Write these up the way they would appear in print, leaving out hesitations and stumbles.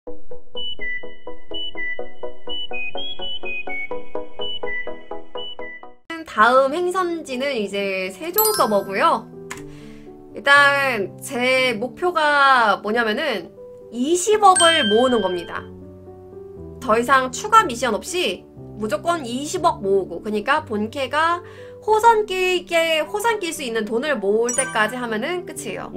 다음 행선지는 이제 세종 서버고요. 일단 제 목표가 뭐냐면은 20억을 모으는 겁니다. 더 이상 추가 미션 없이 무조건 20억 모으고, 그러니까 본캐가 호선 낄 수 있는 돈을 모을 때까지 하면은 끝이에요.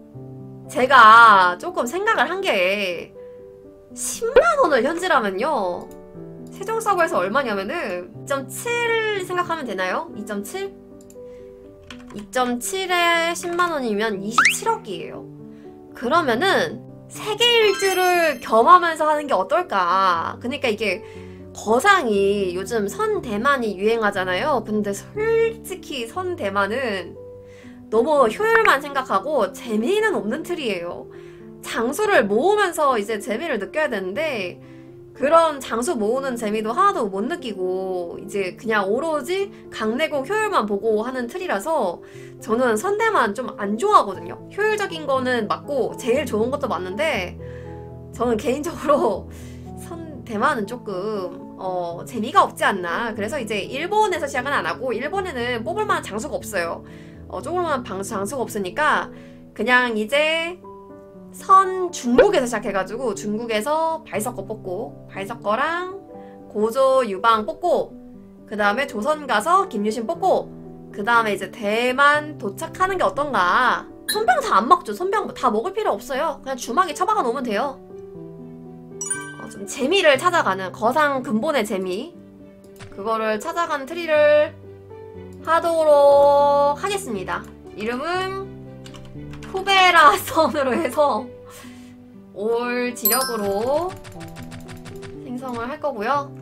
제가 조금 생각을 한 게 10만원을 현질하면요, 세종 서버에서 얼마냐면은 2.7 생각하면 되나요? 2.7? 2.7에 10만원이면 27억이에요. 그러면은 세계 일주를 겸하면서 하는 게 어떨까? 그러니까 이게 거상이 요즘 선 대만이 유행하잖아요. 근데 솔직히 선 대만은 너무 효율만 생각하고 재미는 없는 틀이에요. 장수를 모으면서 이제 재미를 느껴야 되는데 그런 장수 모으는 재미도 하나도 못 느끼고 이제 그냥 오로지 강내공 효율만 보고 하는 틀이라서 저는 선대만 좀 안 좋아하거든요. 효율적인 거는 맞고 제일 좋은 것도 맞는데 저는 개인적으로 선대만은 조금 재미가 없지 않나. 그래서 이제 일본에서 시작은 안 하고, 일본에는 뽑을 만한 장수가 없어요. 조금만 장수가 없으니까 그냥 이제 선 중국에서 시작해가지고 중국에서 발석거 뽑고, 발석거랑 고조 유방 뽑고, 그 다음에 조선 가서 김유신 뽑고, 그 다음에 이제 대만 도착하는 게 어떤가. 선병 다 안 먹죠. 선병 다 먹을 필요 없어요. 그냥 주막에 처박아 놓으면 돼요. 좀 재미를 찾아가는, 거상 근본의 재미, 그거를 찾아가는 트리를 하도록 하겠습니다. 이름은 후베라 선으로 해서 올 지력으로 생성을 할 거고요.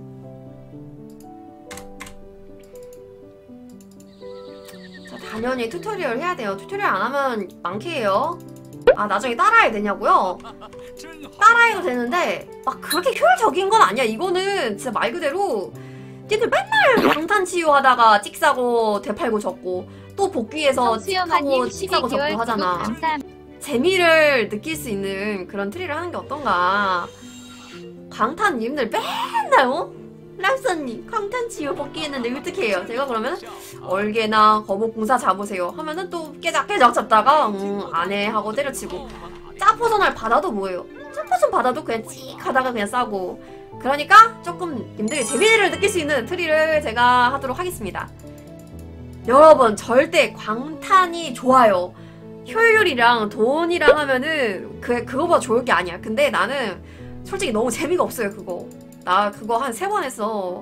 자, 당연히 튜토리얼 해야 돼요. 튜토리얼 안 하면 망캐예요. 아, 나중에 따라해야 되냐고요? 따라해도 되는데 막 그렇게 효율적인 건 아니야. 이거는 진짜 말 그대로 니들 맨날 방탄치유 하다가 찍사고 되팔고 졌고 또 복귀해서 찍하고 찍사고 졌고 하잖아. 재미를 느낄 수 있는 그런 트리를 하는 게 어떤가. 광탄님들 맨날 랍선님 광탄치유 복귀했는데 어떻게 해요? 제가 그러면 얼개나 거북공사 잡으세요 하면은 또 깨작깨작 잡다가 안해 하고 때려치고, 짜포선을 받아도 뭐예요? 짜포선 받아도 그냥 찍 하다가 그냥 싸고. 그러니까 조금 님들이 재미를 느낄 수 있는 트리를 제가 하도록 하겠습니다. 여러분 절대 광탄이 좋아요. 효율이랑 돈이랑 하면은 그거보다 좋을 게 아니야. 근데 나는 솔직히 너무 재미가 없어요. 나 그거 한 3번 했어.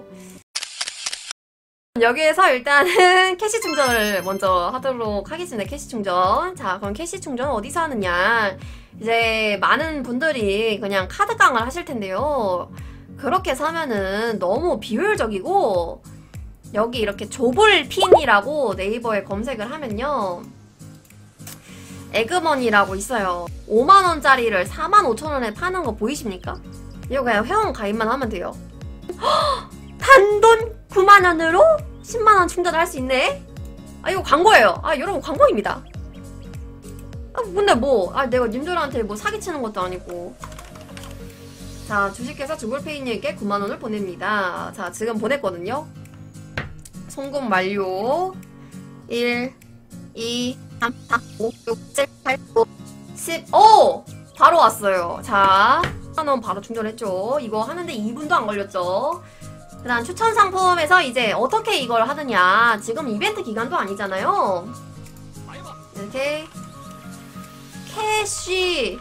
여기에서 일단은 캐시 충전을 먼저 하도록 하겠습니다. 캐시 충전. 자, 그럼 캐시 충전은 어디서 하느냐. 이제 많은 분들이 그냥 카드깡을 하실 텐데요. 그렇게 사면은 너무 비효율적이고, 여기 이렇게 조볼핀이라고 네이버에 검색을 하면요, 에그머니라고 있어요. 5만원짜리를 45,000원에 파는 거 보이십니까? 이거 그냥 회원 가입만 하면 돼요. 헉! 단돈 9만원으로 10만원 충전을 할 수 있네? 아, 이거 광고예요. 아, 여러분 광고입니다. 아, 근데 내가 님들한테 사기치는 것도 아니고. 자, 주식회사 주볼페이님께 9만원을 보냅니다. 자, 지금 보냈거든요. 송금 완료. 1, 2, 3, 4, 5, 6, 7, 8, 9, 10. 오! 바로 왔어요. 자, 10만원 바로 충전했죠. 이거 하는데 2분도 안 걸렸죠. 그 다음 추천 상품에서 이제 어떻게 이걸 하느냐. 지금 이벤트 기간도 아니잖아요. 이렇게 캐시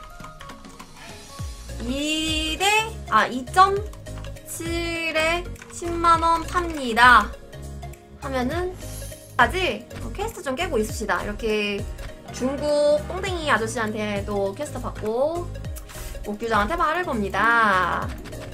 2.7에 10만원 팝니다 하면은 까지 퀘스트 좀 깨고 있읍시다. 이렇게 중국 뽕댕이 아저씨한테도 퀘스트 받고 옥규장한테 말을 겁니다.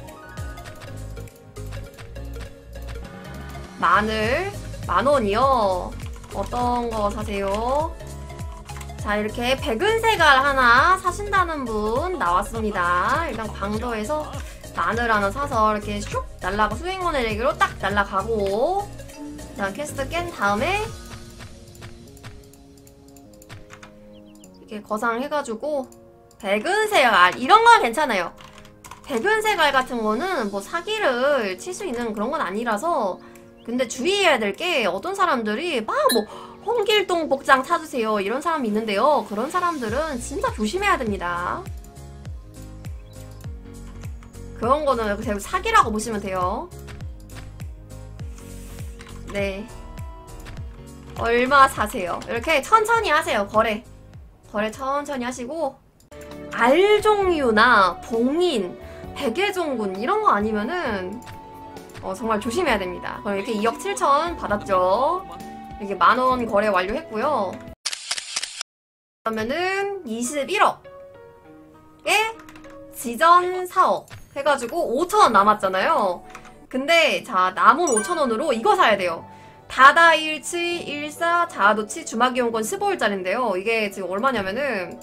마늘 10,000원이요. 어떤 거 사세요? 자, 이렇게 백은색알 하나 사신다는 분 나왔습니다. 일단 광도에서 마늘 하나 사서 이렇게 슉 날라가, 수행원의 레기로 딱 날라가고, 자, 퀘스트 깬 다음에 이렇게 거상해가지고 백은색알 이런 건 괜찮아요. 대변색알 같은 거는 뭐 사기를 칠 수 있는 그런 건 아니라서. 근데 주의해야 될 게 어떤 사람들이 막 뭐 홍길동 복장 사주세요 이런 사람이 있는데요. 그런 사람들은 진짜 조심해야 됩니다. 그런 거는 그냥 사기라고 보시면 돼요. 네. 얼마 사세요? 이렇게 천천히 하세요. 거래 천천히 하시고, 알종류나 봉인, 백예종군 이런 거 아니면은 정말 조심해야 됩니다. 그럼 이렇게 2억 7천 받았죠. 이렇게 만원 거래 완료했고요. 그러면은 21억에 지전 4억 해가지고 5천원 남았잖아요. 근데 자, 남은 5천원으로 이거 사야 돼요. 다다일치 14 자아도치 주막이용권 15일짜리인데요. 이게 지금 얼마냐면은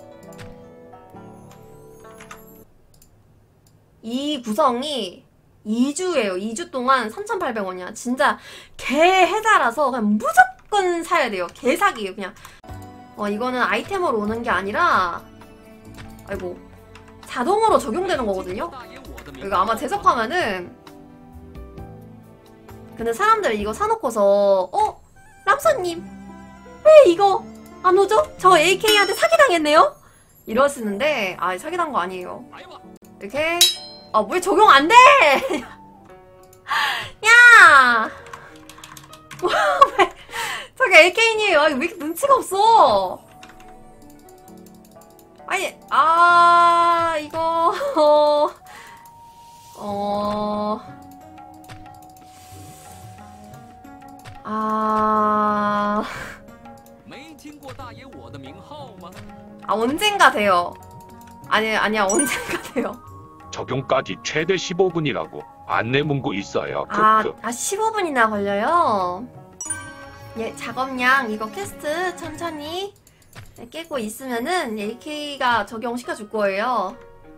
이 구성이 2주예요. 2주 동안 3,800원이야. 진짜 개해자라서 그냥 무조건 사야 돼요. 개사기예요 그냥. 이거는 아이템으로 오는 게 아니라, 아이고, 자동으로 적용되는 거거든요. 이거 아마 제작하면은, 근데 사람들 이거 사놓고서 람서님 왜 이거 안 오죠? 저 AK한테 사기당했네요? 이러시는데, 사기당한 거 아니에요. 이렇게 왜 적용 안 돼? 야! 왜 저기 AK님 왜 이렇게 눈치가 없어? 아니 이거 언젠가 돼요. 아니야 언젠가 돼요. 적용까지 최대 15분이라고 안내 문구 있어요. 15분이나 걸려요? 예, 작업량 이거 퀘스트 천천히 깨고 있으면은 AK가 적용시켜 줄 거예요.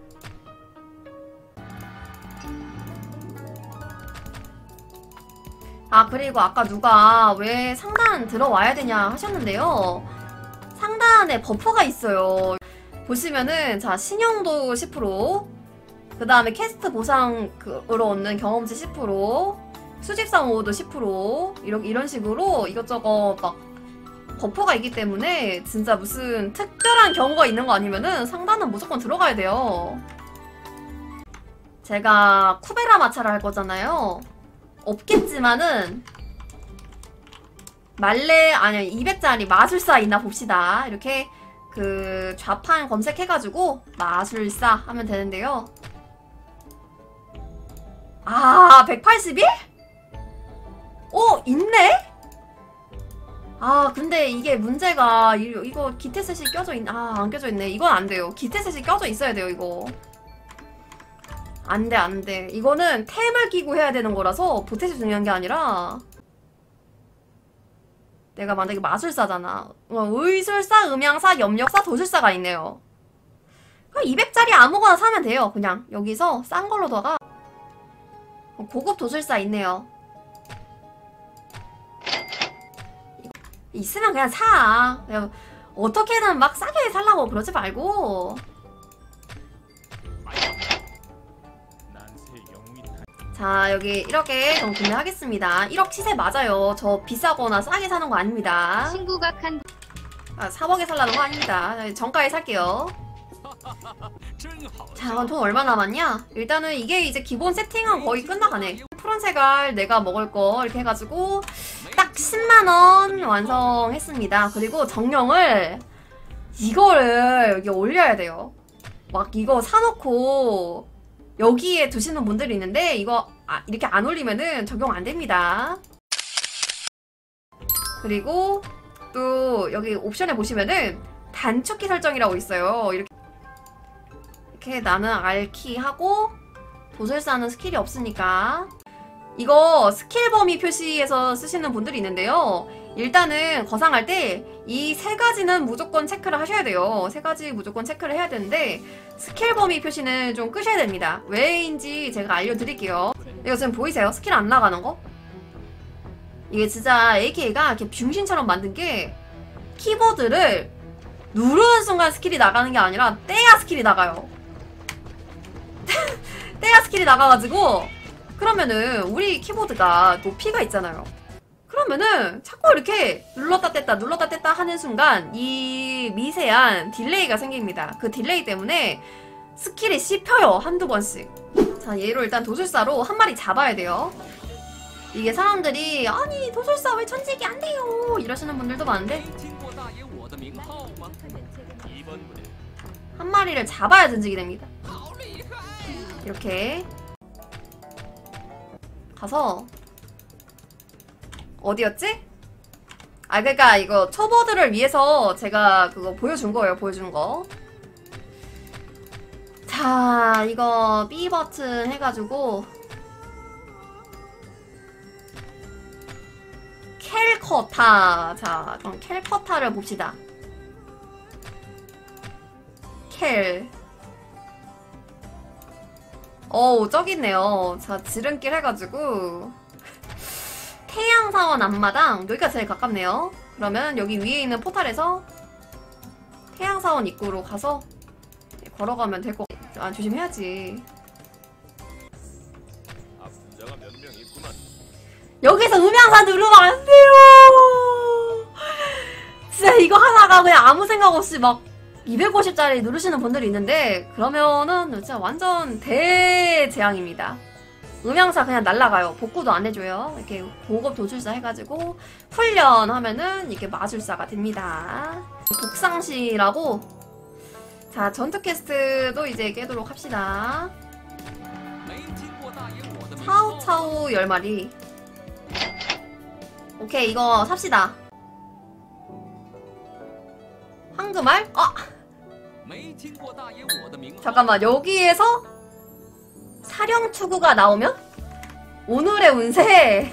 그리고 아까 누가 왜 상단 들어와야 되냐 하셨는데요. 상단에 버퍼가 있어요. 보시면은 자, 신용도 10%, 그 다음에 퀘스트 보상으로 얻는 경험치 10%, 수집상 오도 10%, 이런 식으로 이것저것 막 버퍼가 있기 때문에 진짜 무슨 특별한 경우가 있는 거 아니면은 상단은 무조건 들어가야 돼요. 제가 쿠베라 마차를 할 거잖아요. 없겠지만은 말레 200짜리 마술사 있나 봅시다. 이렇게 그 좌판 검색해가지고 마술사 하면 되는데요. 181? 있네? 근데 이게 문제가 이거 기태셋이 껴져 안 껴져 있네. 이건 안 돼요. 기태셋이 껴져 있어야 돼요, 이거. 안 돼. 이거는 템을 끼고 해야 되는 거라서 보태이 중요한 게 아니라, 내가 만약에 마술사잖아. 의술사, 음향사, 염력사, 도술사가 있네요. 그럼 200짜리 아무거나 사면 돼요. 그냥 여기서 싼 걸로다가 고급 도술사 있네요. 있으면 그냥 사. 그냥 어떻게든 막 싸게 살라고 그러지 말고. 자, 여기 이렇게 구매하겠습니다. 1억 시세 맞아요. 저 비싸거나 싸게 사는 거 아닙니다. 친구가 4억에 살라는 거 아닙니다. 정가에 살게요. 자, 그럼 돈 얼마 남았냐? 일단은 이게 이제 기본 세팅은 거의 끝나가네. 푸른 색깔 내가 먹을 거 이렇게 해가지고 딱 10만원 완성했습니다. 그리고 정령을 이거를 여기 올려야 돼요. 막 이거 사놓고 여기에 두시는 분들이 있는데 이거 이렇게 안 올리면은 적용 안 됩니다. 그리고 또 여기 옵션에 보시면은 단축키 설정이라고 있어요. 이렇게 나는 R키 하고 도술사는 스킬이 없으니까 이거 스킬 범위 표시에서 쓰시는 분들이 있는데요. 일단은 거상할 때 이 세 가지는 무조건 체크를 하셔야 돼요. 세 가지 무조건 체크를 해야 되는데 스킬 범위 표시는 좀 끄셔야 됩니다. 왜인지 제가 알려드릴게요. 이거 지금 보이세요? 스킬 안 나가는 거? 이게 진짜 AK가 이렇게 병신처럼 만든 게 키보드를 누르는 순간 스킬이 나가는 게 아니라 떼야 스킬이 나가요. 떼야 스킬이 나가가지고 그러면은 우리 키보드가 높이가 있잖아요. 그러면은 자꾸 이렇게 눌렀다 뗐다 하는 순간 이 미세한 딜레이가 생깁니다. 그 딜레이 때문에 스킬이 씹혀요. 한두 번씩. 자, 얘로 일단 도술사로 한 마리 잡아야 돼요. 이게 사람들이 아니 도술사 왜 전직이 안 돼요 이러시는 분들도 많은데 한 마리를 잡아야 전직이 됩니다. 이렇게 가서 어디였지? 아 그러니까 이거 초보들을 위해서 제가 그거 보여준 거예요. 보여준 거. 자 이거 B 버튼 해가지고 캘커타. 자 그럼 캘커타를 봅시다. 캘. 어우 저기 있네요. 자 지름길 해가지고 태양사원 앞마당 여기가 제일 가깝네요. 그러면 여기 위에 있는 포탈에서 태양사원 입구로 가서 걸어가면 될 것 같아요. 아 조심해야지. 여기서 음향사 누르면 안 돼요. 진짜 이거 하다가 그냥 아무 생각 없이 막 250짜리 누르시는 분들이 있는데 그러면은 진짜 완전 대재앙입니다. 음향사 그냥 날라가요. 복구도 안 해줘요. 이렇게 고급 도술사 해가지고 훈련하면은 이게 마술사가 됩니다. 복상시라고. 자 전투 퀘스트도 이제 깨도록 합시다. 차오차오 10마리. 오케이 이거 삽시다. 황금알? 아! 잠깐만 여기에서 사령투구가 나오면? 오늘의 운세!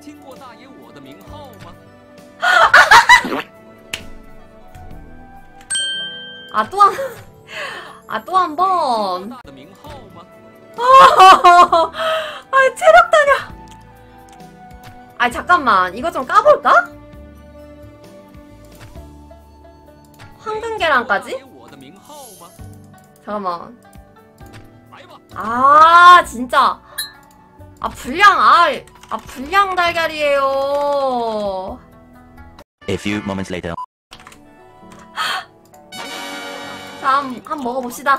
또 한 번. 아, 체력 다녀. 아, 잠깐만. 이거 좀 까볼까? 황금 계란까지? 잠깐만. 아, 진짜. 불량 달걀이에요. A few moments later. 자, 한번 먹어봅시다.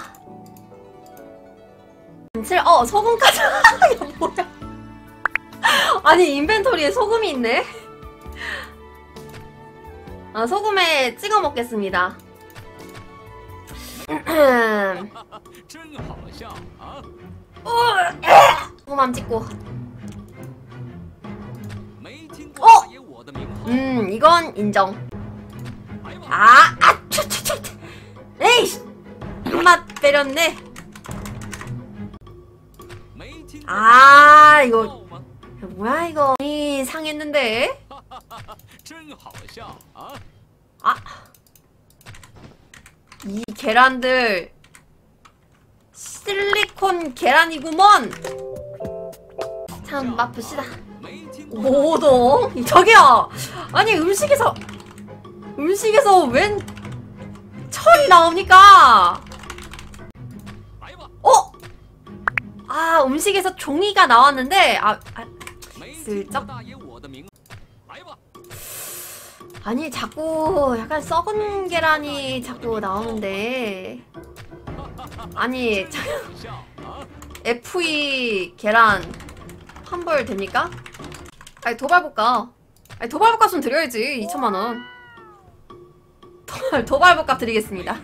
소금까지. 이거 뭐야? 아니, 인벤토리에 소금이 있네? 아, 소금에 찍어 먹겠습니다. 소금함 찍고. 이건 인정. 에이씨! 입맛 때렸네. 이거 뭐야 이거. 상했는데. 이 계란들 실리콘 계란이구먼. 참 맛봅시다. 오동 저기요. 아니 음식에서 웬 철이 나옵니까? 음식에서 종이가 나왔는데 슬쩍. 아니 자꾸 약간 썩은 계란이 자꾸 나오는데. 아니 FE 계란 환불 됩니까? 아니 도발복값 좀 드려야지. 2천만원 도발복값 드리겠습니다.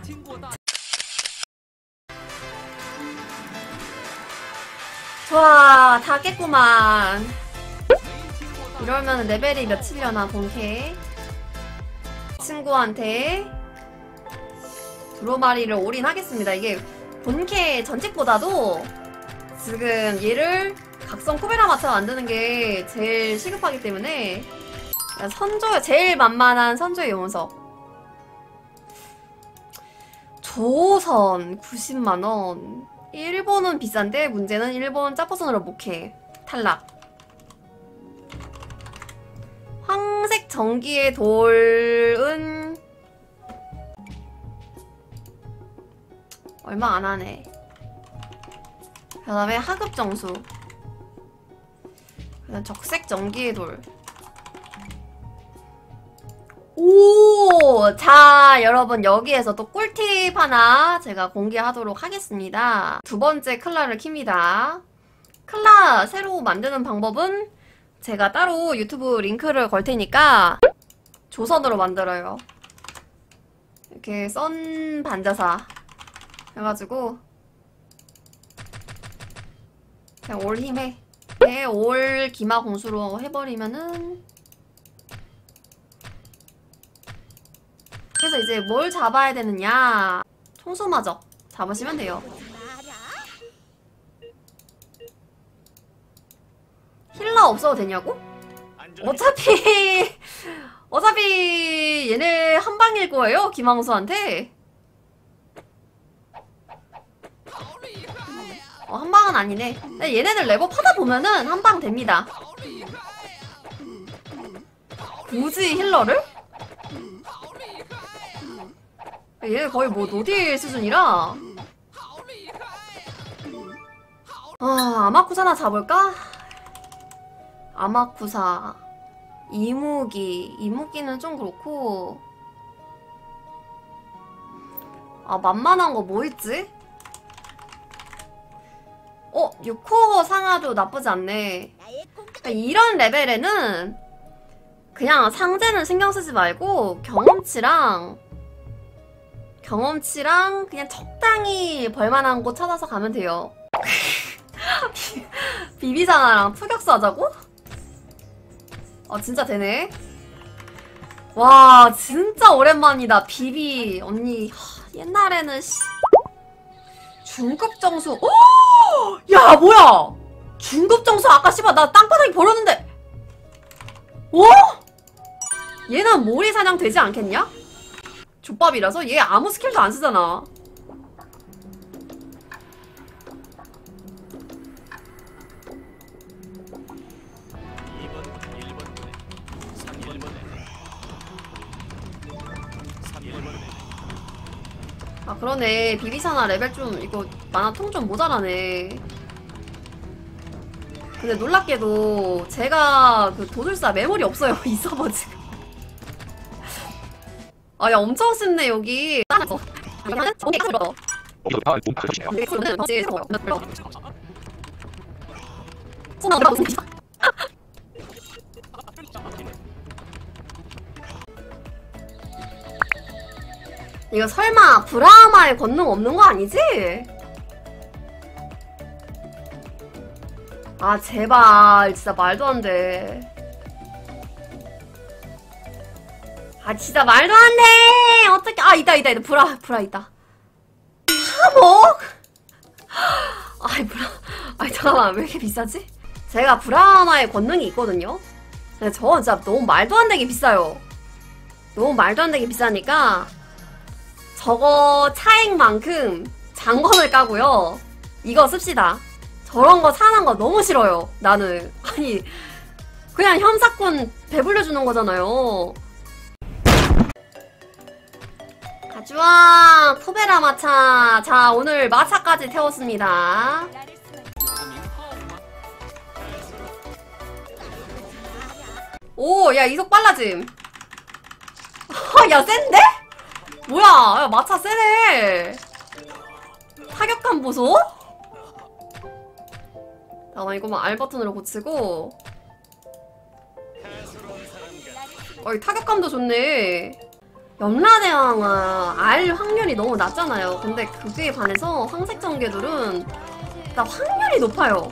좋아 다 깼구만. 이러면 레벨이 몇이려나 본캐. 친구한테 두루마리를 올인하겠습니다. 이게 본캐 전직보다도 지금 얘를 각성 쿠베라 맞춰 만드는 게 제일 시급하기 때문에 제일 만만한 선조의 용서. 조선 90만원. 일본은 비싼데 문제는 일본 짜포선으로 못해. 탈락. 황색 전기의 돌은 얼마 안 하네. 그 다음에 하급 정수. 그다음 적색 전기의 돌. 오! 자, 여러분 여기에서 또 꿀팁 하나 제가 공개하도록 하겠습니다. 두 번째 클라를 킵니다. 클라 새로 만드는 방법은 제가 따로 유튜브 링크를 걸 테니까 조선으로 만들어요. 이렇게 썬 반자사 해가지고 그냥 올 힘에 올 기마 공수로 해버리면은, 그래서 이제 뭘 잡아야 되느냐, 청소마저 잡으시면 돼요. 힐러 없어도 되냐고? 어차피 얘네 한방일 거예요, 김황수한테. 한방은 아니네. 얘네들 랩업 하다 보면은 한방 됩니다. 굳이 힐러를? 얘네 거의 뭐 노딜 수준이라. 아마쿠사나 잡을까? 아마쿠사, 이무기는 좀 그렇고. 만만한 거 뭐 있지? 6코어 상아도 나쁘지 않네. 그러니까 이런 레벨에는 그냥 상대는 신경 쓰지 말고 경험치랑 그냥 적당히 벌만한 곳 찾아서 가면 돼요. 비비상아랑 투격수 하자고? 진짜 되네. 와, 진짜 오랜만이다. 비비 언니. 옛날에는 중급 정수. 오! 야, 뭐야? 중급 정수 아까 씨발 나 땅바닥에 버렸는데. 어? 얘는 모리 사냥 되지 않겠냐? 족밥이라서 얘 아무 스킬도 안 쓰잖아. 그러네. 비비사나 레벨 좀 이거 만화 통 좀 모자라네. 근데 놀랍게도 제가 그 도술사 메모리 없어요. 이 서버 지금. 야, 엄청 쉽네 여기. 이거 설마 브라마의 권능 없는 거 아니지? 제발 진짜 말도 안 돼. 진짜 말도 안 돼. 어떡해. 있다. 브라 있다. 3억? 잠깐만, 왜 이렇게 비싸지? 제가 브라마의 권능이 있거든요. 근데 저 진짜 너무 말도 안 되게 비싸요. 너무 말도 안 되게 비싸니까 저거 차액만큼 장검을 까고요. 이거 씁시다. 저런 거 사는 거 너무 싫어요. 나는. 그냥 혐사꾼 배불려주는 거잖아요. 가주왕 토베라 마차. 자, 오늘 마차까지 태웠습니다. 오, 야, 이속 빨라짐. 야, 센데? 뭐야, 야, 마차 세네. 타격감 보소? 잠깐만, 이거만 R 버튼으로 고치고. 이 타격감도 좋네. 염라대왕은 R 확률이 너무 낮잖아요. 근데 그게 반해서 황색 전개들은 나 확률이 높아요.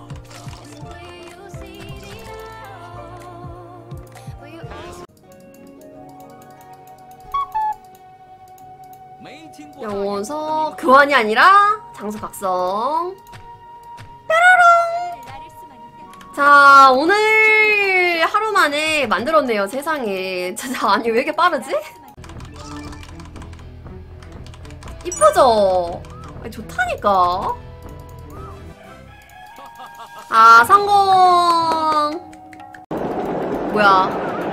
영원서 교환이 아니라 장수 각성. 뾰로롱. 자, 오늘 하루 만에 만들었네요. 세상에. 아니, 왜 이렇게 빠르지? 이쁘죠? 좋다니까. 성공. 뭐야?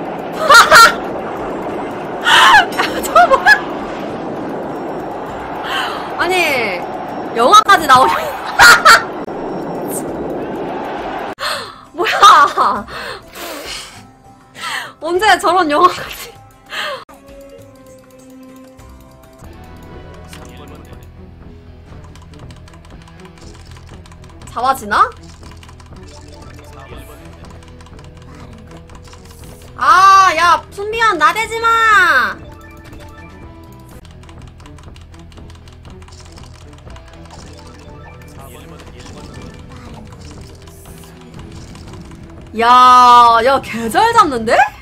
저거 뭐야? 아니, 영화까지 나오려. 언제 저런 영화까지. 잡아지나? 아, 야, 순비현 나대지마! 야, 개 잘 잡는데?